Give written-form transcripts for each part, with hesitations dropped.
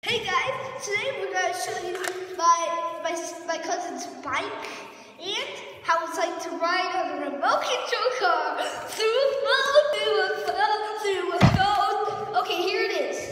Hey guys, today we're going to show you my cousin's bike and how it's like to ride on a remote control car through a phone. Okay, here it is.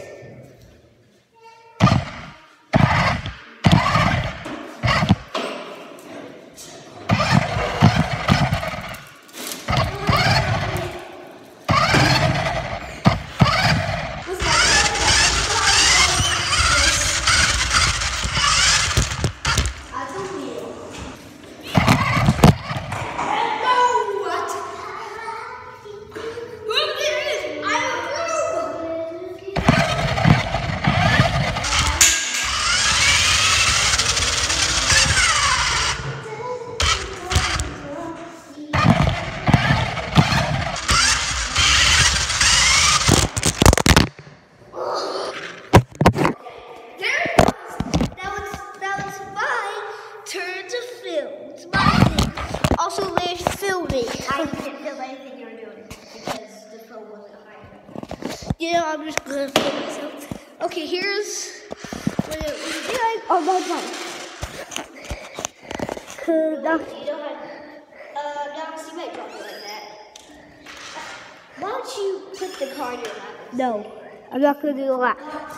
Also, they're filming. I didn't film anything you were doing because the phone wasn't hiding. Yeah, I'm just gonna film myself. Okay, here's what it was like on my bike. You don't have, Knox, you might drop it like that. Why don't you put the car in your lap? No, I'm not gonna do that.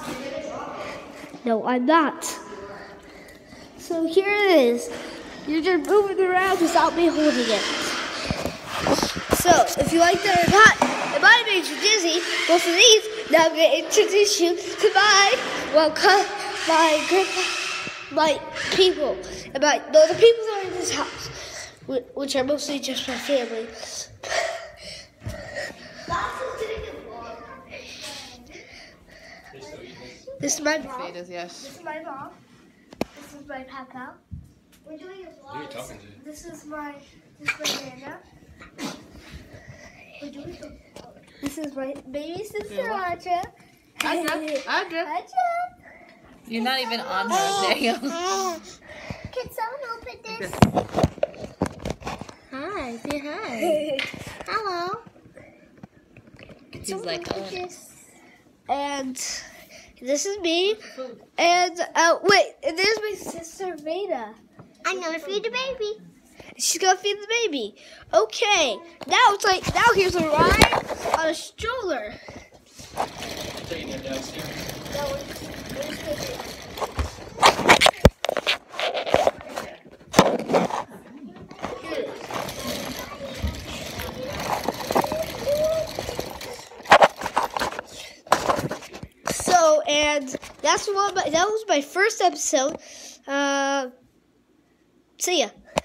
No, I'm not. So here it is. You're just moving around without me holding it. So, if you like that or not, it might have made you dizzy. Both of these, now I'm going to introduce you to my people. The people that are in this house, which are mostly just my family. This is my mom. This is my mom. This is my papa. We're doing a vlog. Who are you talking to? This is my Nana. We're doing a vlog. This is my baby sister Audra. Audra. You're not even on her. There you go. Can someone open this? Hi. Say hi. Hello. She's like, oh. And this is me. And wait, and there's my sister Veda. I'm gonna feed the baby. She's gonna feed the baby. Okay. Now here's a ride on a stroller. Taking them downstairs. So, and that was my first episode. See ya.